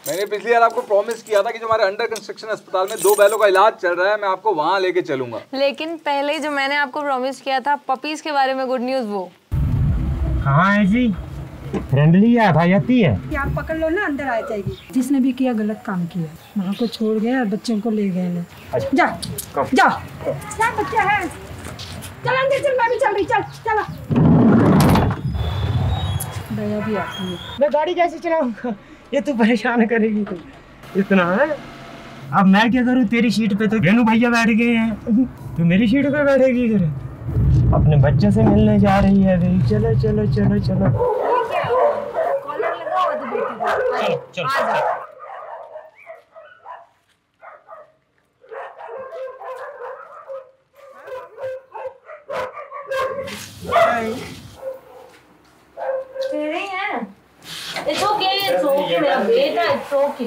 मैंने पिछली बार आपको प्रॉमिस किया था कि जो हमारे अंडर कंस्ट्रक्शन अस्पताल में 2 बैलों का इलाज चल रहा है, मैं आपको वहाँ लेके चलूंगा। लेकिन पहले जो मैंने आपको प्रॉमिस किया था पपीज के बारे में, गुड न्यूज वो कहाँ है जी? फ्रेंडली आ जाती है कि आप पकड़ लो ना, अंदर आ जाएगी। जिसने भी किया गलत काम किया, माँ को छोड़ गया और बच्चों को ले गए ना। जा जा क्या बच्चा है, चल अंदर चल, मैं भी चल रही, चल चला। दया भी आती है। मैं गाड़ी कैसे चलाऊंगा, ये तो परेशान करेगी तू इतना है। अब मैं क्या करूँ, तेरी सीट पे तो रेनू भैया बैठ गए हैं, तू मेरी सीट पे बैठेगी फिर। अपने बच्चे से मिलने जा रही है भाई, चलो चलो चलो चलो कॉलर लगा हुआ तो बेटी को चलो आ जा। तेरे ही हैं। It's okay मेरा बेटा, it's okay।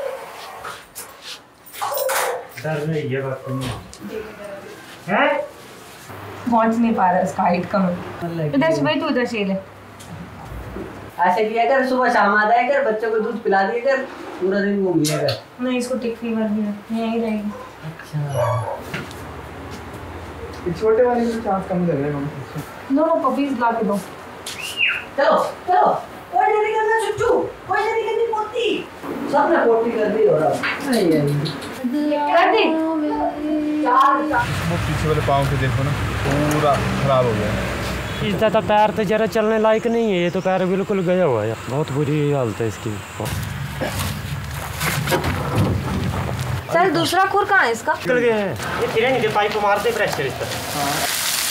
डर रही है बात है, पहुंच नहीं पा रहा इसका हाइट कम है। इधर से भाई, तू इधर से ले। ऐसे किया कर, सुबह शाम आ जाया कर, बच्चों को दूध पिला दिया कर, पूरा दिन घूम लिया कर। नहीं, इसको टिक फीवर भी है, यहीं रहेगी। अच्छा, छोटे वाले को चांस कम लग रहा है। नो पपीज ला के दो। चलो चलो, कोई नहीं करना चुच्चू, कोई नहीं करनी पोती, सबने पोती कर दी। और कर दी। वो पीछे वाले पाँव के देखो ना, पूरा खराब हो गया है। इसका तो पैर तो जरा चलने लायक नहीं है, ये तो पैर बिल्कुल गया हुआ है, बहुत बुरी हालत है इसकी। सर दूसरा खुर कहाँ है इसका? निकल गया है, ये तिरंगे के पाइप मारते प्रेशर इस पर।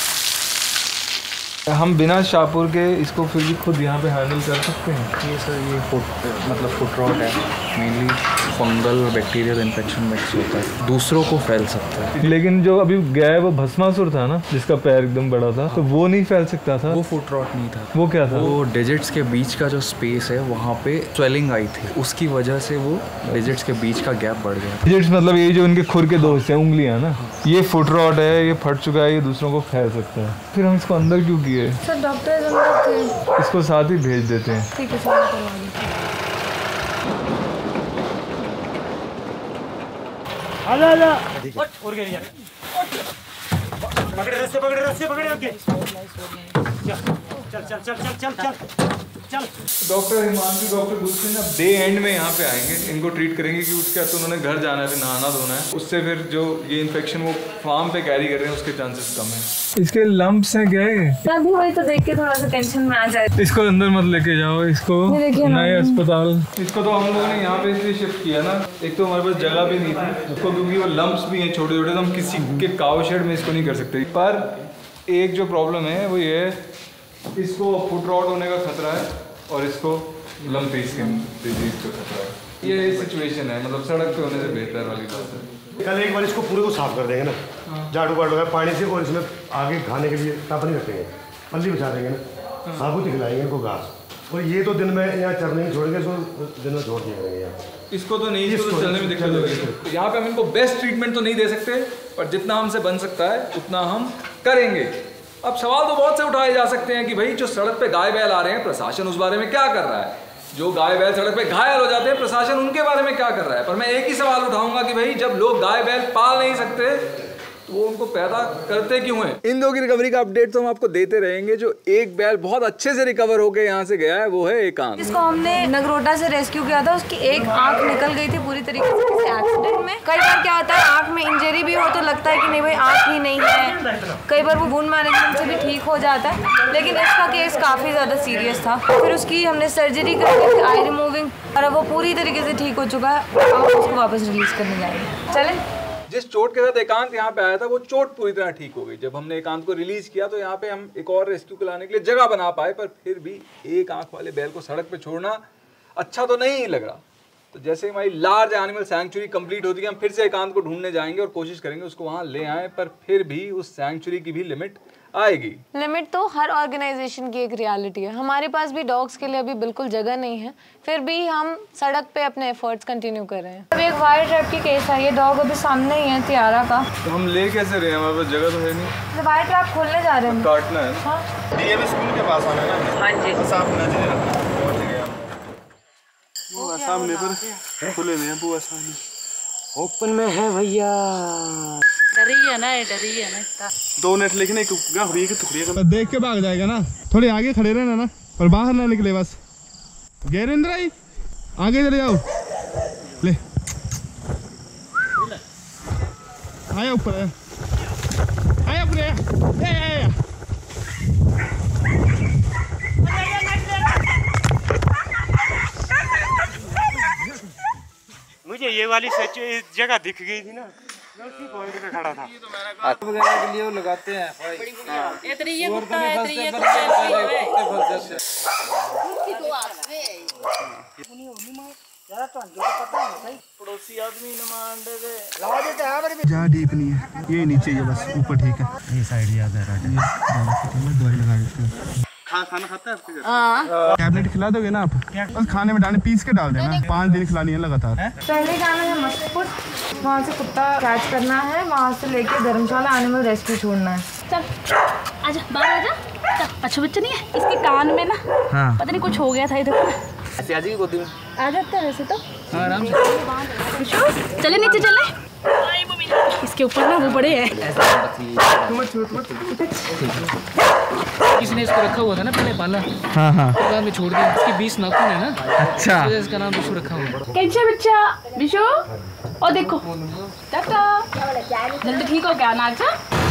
हम बिना शाहपुर के इसको फिर भी खुद यहाँ पे हैंडल कर सकते हैं। ये सर, ये फुट रॉट है, mainly fungal bacterial infection mix होता है, दूसरों को फैल सकता है। लेकिन जो अभी गया है वो भस्मासुर था ना, जिसका पैर एकदम बड़ा था, तो वो नहीं फैल सकता था। वो फुट रॉट नहीं था। वो क्या था? वो डिजिट्स के बीच का जो स्पेस है वहाँ पे स्वेलिंग आई थी, उसकी वजह से वो डिजिट्स के बीच का गैप बढ़ गया। डिजिट्स मतलब ये जो इनके खुर के दो हिस्से हैं, उंगलियां ना, ये फुट रॉट है, ये फट चुका है, ये दूसरों को फैल सकता है। फिर हम इसको अंदर क्यों किए? सर डॉक्टर अंदर थे। इसको साथ ही भेज देते हैं। ठीक है सर, करवा दीजिए। आजा आजा और गया यार, पकड़े रस्से पकड़े ओके, चल चल चल चल चल चल चल। डॉक्टर हिमांशु, डॉक्टर गुलशन अब डे एंड में यहाँ पे आएंगे, इनको ट्रीट करेंगे कि उसके बाद तो उन्होंने घर जाना है, फिर नहाना धोना है, उससे फिर जो ये इन्फेक्शन वो फार्म पे कैरी कर रहे हैं उसके चांसेस कम है। इसके लंप्स हैं क्या? अभी वही तो देख के थोड़ा सा टेंशन में आ जाए। इसको अंदर मत लेके जाओ, इसको नए अस्पताल। इसको तो हम लोगों ने यहाँ पे इसलिए शिफ्ट किया ना, एक तो हमारे पास जगह भी नहीं थी उसको, क्योंकि वो लंप्स भी हैं छोटे छोटे, तो हम किसी के काव शेड में इसको नहीं कर सकते। पर एक जो प्रॉब्लम है वो ये है, इसको फुट रॉट होने का खतरा है और इसको लंपी स्किन डिजीज का खतरा है। ये सिचुएशन है, मतलब सड़क पे होने से बेहतर वाली बात है। कल एक बार इसको पूरे को साफ कर देंगे ना, झाड़ू वाड़ू है पानी से, और इसमें आगे खाने के लिए टप नहीं रखेंगे, पल्ली बिछा देंगे ना, साबुत खिलाएंगे इनको घास। और ये तो दिन में यहाँ चरने में छोड़ेंगे, इसको दिन में छोड़ दिया करेंगे यहाँ। इसको तो नहीं, इसको तो चलने में दिक्कत होगी। यहाँ पे हम इनको बेस्ट ट्रीटमेंट तो नहीं दे सकते, पर जितना हमसे बन सकता है उतना हम करेंगे। अब सवाल तो बहुत से उठाए जा सकते हैं कि भाई जो सड़क पे गाय बैल आ रहे हैं, प्रशासन उस बारे में क्या कर रहा है? जो गाय बैल सड़क पे घायल हो जाते हैं, प्रशासन उनके बारे में क्या कर रहा है? पर मैं एक ही सवाल उठाऊंगा कि भाई जब लोग गाय बैल पाल नहीं सकते तो वो उनको पैदा करते क्यों हैं? इन दो की रिकवरी का अपडेट तो हम आपको देते रहेंगे। जो एक बैल बहुत अच्छे से रिकवर होकर यहाँ से गया है वो है एकांत, जिसको हमने नगरोटा से रेस्क्यू किया था। उसकी एक आंख निकल गई थी पूरी तरीके से किसी एक्सीडेंट में। कई बार क्या होता है, आंख में इंजरी भी हो तो लगता है कि नहीं भाई आंख ही नहीं है, कई बार वो वुंड मैनेजमेंट से भी ठीक हो जाता है, लेकिन इसका केस काफ़ी ज़्यादा सीरियस था। फिर उसकी हमने सर्जरी करके आई रिमूविंग, और अब वो पूरी तरीके से ठीक हो चुका है। अब उसको वापस रिलीज करने जाएंगे। चलें। जिस चोट के साथ एकांत यहाँ पे आया था वो चोट पूरी तरह ठीक हो गई। जब हमने एकांत को रिलीज किया तो यहाँ पे हम एक और रेस्क्यू कराने के लिए जगह बना पाए, पर फिर भी एक आंख वाले बैल को सड़क पे छोड़ना अच्छा तो नहीं लग रहा। तो जैसे हमारी लार्ज एनिमल सैंक्चुरी कंप्लीट होती है, हम फिर से एकांत को ढूंढने जाएंगे और कोशिश करेंगे उसको वहाँ ले आएँ, पर फिर भी उस सैंक्चुरी की भी लिमिट आएगी। लिमिट तो हर ऑर्गेनाइजेशन की एक रियलिटी है। हमारे पास भी डॉग्स के लिए अभी बिल्कुल जगह नहीं है, फिर भी हम सड़क पे अपने एफर्ट्स कंटिन्यू कर रहे हैं। अब एक वायर ट्रैप की केस है, ये डॉग अभी सामने ही है तियारा का। तो हम ले कैसे रहे हैं, हमारे पास जगह तो है नहीं। वायर ट्रैप खोलने जा रहे हैं, काटना है। हाँ डीएवी स्कूल के पास आना है ना। हाँ जी, बस आप नजर रखना, पहुंच गए हम। वो सामने पर खुले में है बुआ सामने। ओपन में है भैया। डरी है ना इतना। 2 मिनट लेकिन एक गाहरी की टुकड़ी का देख के भाग जाएगा ना, थोड़ी आगे खड़े रहना ना, और बाहर ना निकले बस। गैरेंद्र आई आगे चले जाओ, ले आया ऊपर, आया ऊपर, आया। मुझे ये वाली सच जगह दिख गई थी ना, मैं उसी पॉइंट पे खड़ा था। वगैरह के लिए वो लगाते हैं पड़ोसी आदमी जहाँ डीप नहीं है, ये नीचे ही है बस, ऊपर ठीक है। ये साइड याद है दवाई लगा देते। खाना खाता है आपके घर? टैबलेट खिला दोगे ना आप? बस खाने में डालने, पीस के डाल देना, 5 दिन खिलानी है लगातार। पहले जाना है मस्कुट, वहाँ से कुत्ता कैच करना है, वहाँ से लेके धर्मशाला एनिमल रेस्क्यू छोड़ना है। चल आजा बाहर आजा। अच्छा बच्चा नहीं है इसके कान में ना, हाँ। पता नहीं कुछ हो गया था इधर। ऐसे आ जाएगी गोदी में, आ जाता है वैसे तो। हाँ आराम से चले नीचे चले। इसके ऊपर ना वो बड़े हैं। किसी ने इसको रखा हुआ था ना पहले पाला, हाँ तो बाद में छोड़ दिया। इसके 20 नाखून है ना, अच्छा, इसका नाम बिशु रखा हुआ है। कैसे बच्चा बिशु? और देखो टाटा, जल्दी ठीक हो क्या ना? अच्छा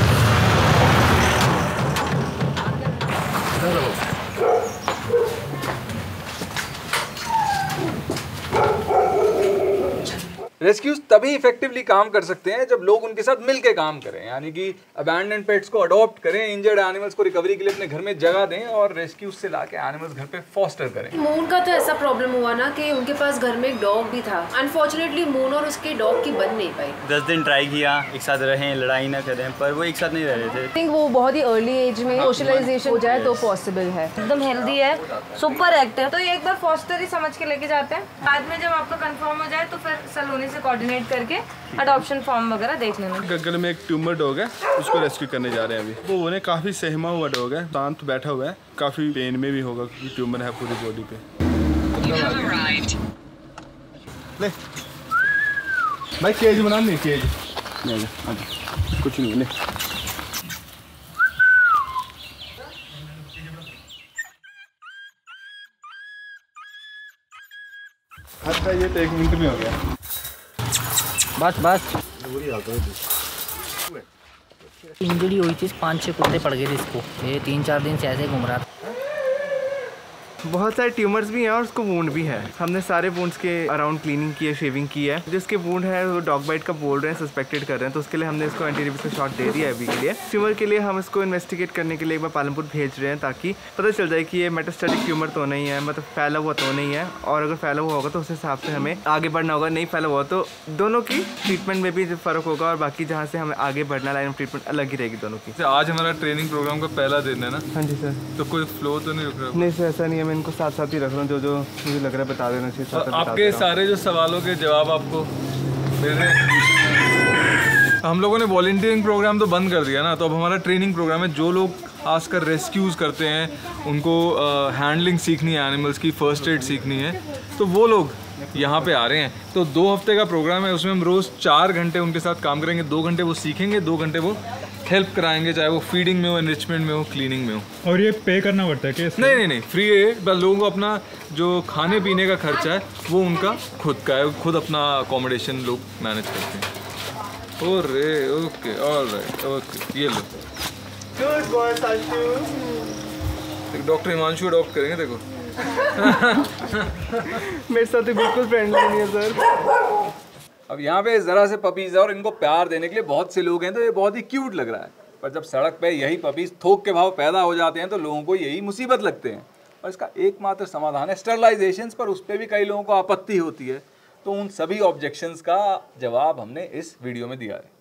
रेस्क्यूज तभी इफेक्टिवली काम कर सकते हैं जब लोग उनके साथ मिलके काम करें, यानी कि अबैंडन्ड पेट्स को अडॉप्ट करें, इंजर्ड एनिमल्स को रिकवरी के लिए अपने घर में जगह दें और रेस्क्यूज से लाके एनिमल्स घर पे फॉस्टर करें। मून का तो ऐसा प्रॉब्लम हुआ ना कि उनके पास घर में एक डॉग भी था। अनफॉर्चुनेटली मून और उसके डॉग की बन नहीं पाई। 10 दिन ट्राई किया, एक साथ रहें, लड़ाई ना करें, पर वो एक साथ नहीं रह रहे थे। आई थिंक वो बहुत ही अर्ली एज में सोशलाइजेशन हो जाए तो पॉसिबल है। एकदम हेल्दी है, सुपर एक्टिव, तो ये एक बार फॉस्टर ही समझ के लेके जाते हैं। बाद में जब आपका कंफर्म हो जाए तो फिर सलोनी से कोऑर्डिनेट करके अडॉप्शन फॉर्म वगैरह देख लेना। गगन में एक ट्यूमर डॉग है, उसको रेस्क्यू करने जा रहे हैं अभी। वो काफी सहमा हुआ डॉग है, शांत बैठा हुआ है, काफी पेन में भी होगा क्योंकि ट्यूमर है पूरी बॉडी पे। ले भाई केज बना, नहीं केज कुछ नहीं ले। अच्छा ये तो 1 मिनट में हो गया। बस इंजरी हुई थी, 5-6 कुत्ते पड़ गए थे इसको। ये 3-4 दिन से ऐसे घूम रहा था। बहुत सारे ट्यूमर्स भी हैं और उसको वुंड भी है। हमने सारे वुंड्स के अराउंड क्लीनिंग की है, शेविंग की है। जिसके वुंड है वो डॉग बाइट का बोल रहे हैं, सस्पेक्टेड कर रहे हैं, तो उसके लिए हमने इसको एंटी रेबीज का शॉट दे दिया है अभी के लिए। ट्यूमर के लिए हम इसको इन्वेस्टिगेट करने के लिए एक बार पालमपुर भेज रहे हैं ताकि पता चल जाए कि ये मेटास्टेटिक ट्यूमर तो नहीं है, मतलब फैला हुआ तो नहीं है, और अगर फैला हुआ होगा तो उस हिसाब से हमें आगे बढ़ना होगा। नहीं फैला हुआ तो दोनों की ट्रीटमेंट में भी फ़र्क होगा, और बाकी जहाँ से हमें आगे बढ़ना, लाइन ऑफ ट्रीटमेंट अलग ही रहेगी दोनों की। आज हमारा ट्रेनिंग प्रोग्राम का पहला दिन है ना? हाँ जी सर। तो कोई फ्लो तो नहीं रुक रहा? नहीं सर, ऐसा नहीं है, मैं इनको साथ साथ ही रख रहा हूँ, जो मुझे लग रहा है बता देना चाहिए। आपके सारे जो सवालों के जवाब आपको मिल रहे हैं। हम लोगों ने वॉलंटियरिंग प्रोग्राम तो बंद कर दिया ना, तो अब हमारा ट्रेनिंग प्रोग्राम है। जो लोग खासकर रेस्क्यूज़ करते हैं, उनको हैंडलिंग सीखनी है, एनिमल्स की फर्स्ट एड सीखनी है, तो वो लोग यहाँ पे आ रहे हैं। तो 2 हफ्ते का प्रोग्राम है, उसमें हम रोज़ 4 घंटे उनके साथ काम करेंगे। 2 घंटे वो सीखेंगे, 2 घंटे वो हेल्प कराएंगे, चाहे वो फीडिंग में हो, एनरिचमेंट में हो, क्लीनिंग में हो। और ये पे करना पड़ता है क्या? नहीं, फ्री है। बस लोगों को अपना जो खाने पीने का खर्चा है वो उनका खुद का है, खुद अपना अकोमोडेशन लोग मैनेज करते हैं। ओके ऑलराइट, ओके ये लो। डॉक्टर हिमांशु अडॉप्ट करेंगे, देखो। मेरे साथ तो बिल्कुल फ्रेंडली नहीं है सर। अब यहाँ पे ज़रा से पपीज़ है और इनको प्यार देने के लिए बहुत से लोग हैं, तो ये बहुत ही क्यूट लग रहा है। पर जब सड़क पे यही पपीज़ थोक के भाव पैदा हो जाते हैं तो लोगों को यही मुसीबत लगते हैं। और इसका एकमात्र समाधान है स्टरलाइजेशंस, पर उस पर भी कई लोगों को आपत्ति होती है। तो उन सभी ऑब्जेक्शंस का जवाब हमने इस वीडियो में दिया है।